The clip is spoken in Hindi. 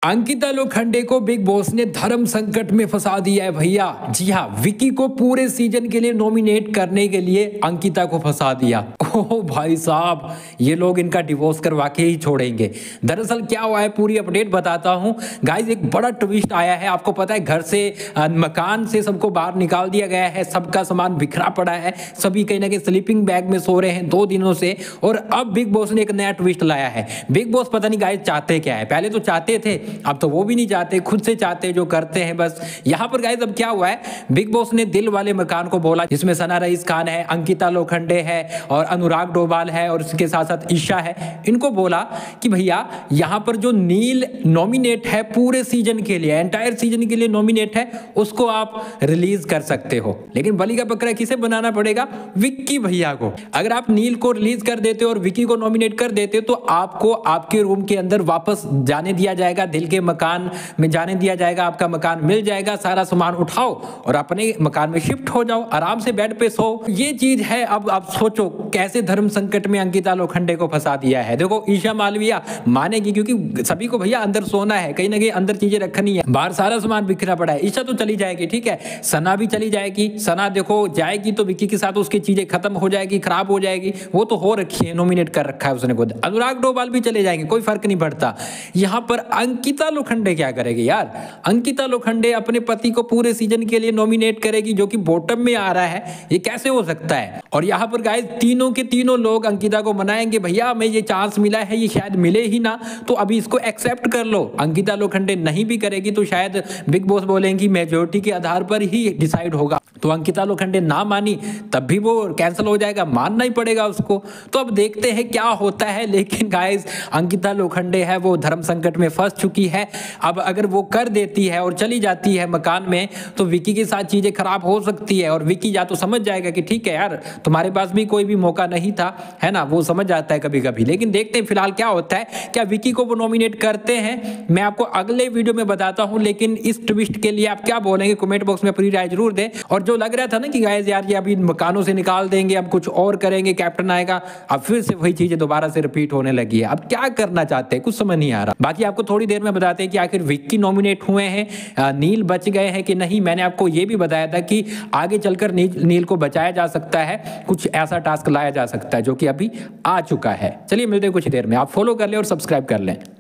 अंकिता लोखंडे को बिग बॉस ने धर्म संकट में फंसा दिया है भैया। जी हाँ, विकी को पूरे सीजन के लिए नॉमिनेट करने के लिए अंकिता को फंसा दिया। ओह भाई साहब, ये लोग इनका डिवोर्स करवा के ही छोड़ेंगे। दरअसल क्या हुआ है पूरी अपडेट बताता हूँ गाइज। एक बड़ा ट्विस्ट आया है। आपको पता है घर से मकान से सबको बाहर निकाल दिया गया है, सबका सामान बिखरा पड़ा है, सभी कहीं ना कहीं स्लीपिंग बैग में सो रहे हैं 2 दिनों से। और अब बिग बॉस ने एक नया ट्विस्ट लाया है। बिग बॉस पता नहीं गाइज चाहते क्या है। पहले तो चाहते थे, अब तो वो भी नहीं चाहते, खुद से चाहते जो करते हैं बस। यहां पर गाइस अब क्या हुआ है, बिग बॉस ने दिल वाले मकान को बोला, जिसमें सना रईस खान है, अंकिता लोखंडे है और अनुराग डोभाल है और उसके साथ साथ ईशा है। इनको बोला कि भैया यहां पर जो नील नॉमिनेट है पूरे सीजन के लिए, एंटायर सीजन के लिए नॉमिनेट है, उसको आप रिलीज कर सकते हो। लेकिन बलि का बकरा किसे बनाना पड़ेगा? विक्की भैया को। अगर आप नील को रिलीज कर देते हो और विक्की को नॉमिनेट कर देते हो तो आपको आपके रूम के अंदर वापस जाने दिया जाएगा, दिल के मकान में जाने दिया जाएगा, आपका मकान मिल जाएगा, सारा सामान उठाओ और अपने मकान में शिफ्ट हो जाओ, आराम से बेड पे सो। ये चीज है। अब आप सोचो कैसे धर्म संकट में अंकिता लोखंडे को फंसा दिया है। देखो ईशा मालविया मानेगी क्योंकि सभी को भैया अंदर सोना है, कहीं ना कहीं अंदर चीजें रखनी है, बाहर सारा सामान बिखरा पड़ा है। ईशा तो चली जाएगी, ठीक है, सना भी चली जाएगी। सना देखो जाएगी तो विक्की के साथ उसकी चीजें खत्म हो जाएगी, खराब हो जाएगी, वो तो हो रखी है, नॉमिनेट कर रखा है उसने खुद। अनुराग डोभाल भी चले जाएंगे, कोई फर्क नहीं पड़ता। यहां पर अंकिता लोखंडे क्या करेगी यार? अंकिता लोखंडे अपने पति को पूरे सीजन के लिए नॉमिनेट करेगी जो कि बॉटम में आ रहा है, ये कैसे हो सकता है? और यहां पर गाइस तीनों के तीनों लोग अंकिता को मनाएंगे, भैया हमें ये चांस मिला है, ये शायद मिले ही ना, तो अभी इसको एक्सेप्ट कर लो। अंकिता लोखंडे नहीं भी करेगी तो शायद बिग बॉस बोलेंगी मेजोरिटी के आधार पर ही डिसाइड होगा। तो अंकिता लोखंडे ना मानी तब भी वो कैंसिल हो जाएगा, मानना ही पड़ेगा उसको। तो अब देखते हैं क्या होता है। लेकिन गाइस अंकिता लोखंडे है वो धर्म संकट में फंस चुकी है। अब अगर वो कर देती है और चली जाती है मकान में तो विक्की के साथ चीजें खराब हो सकती है। और विक्की या तो समझ जाएगा कि ठीक है यार, तुम्हारे पास भी कोई भी मौका नहीं था, है ना, वो समझ जाता है कभी कभी। लेकिन देखते हैं फिलहाल क्या होता है। क्या विक्की को वो नॉमिनेट करते हैं? मैं आपको अगले वीडियो में बताता हूं। लेकिन इस ट्विस्ट के लिए आप क्या बोलेंगे कमेंट बॉक्स में अपनी राय जरूर दें। और जो लग रहा था ना कि गाइस यार ये अभी मकानों से निकाल देंगे, अब कुछ और करेंगे, कैप्टन आएगा, अब फिर से वही चीजें दोबारा से रिपीट होने लगी है। अब क्या करना चाहते हैं कुछ समझ नहीं आ रहा। बाकी आपको थोड़ी देर में बताते हैं कि आखिर विक्की नॉमिनेट हुए हैं, नील बच गए हैं कि नहीं। मैंने आपको ये भी बताया था कि आगे चलकर नील को बचाया जा सकता है, कुछ ऐसा टास्क लाया जा सकता है जो कि अभी आ चुका है। चलिए मिलते हैं कुछ देर में। आप फॉलो कर लें और सब्सक्राइब कर लें।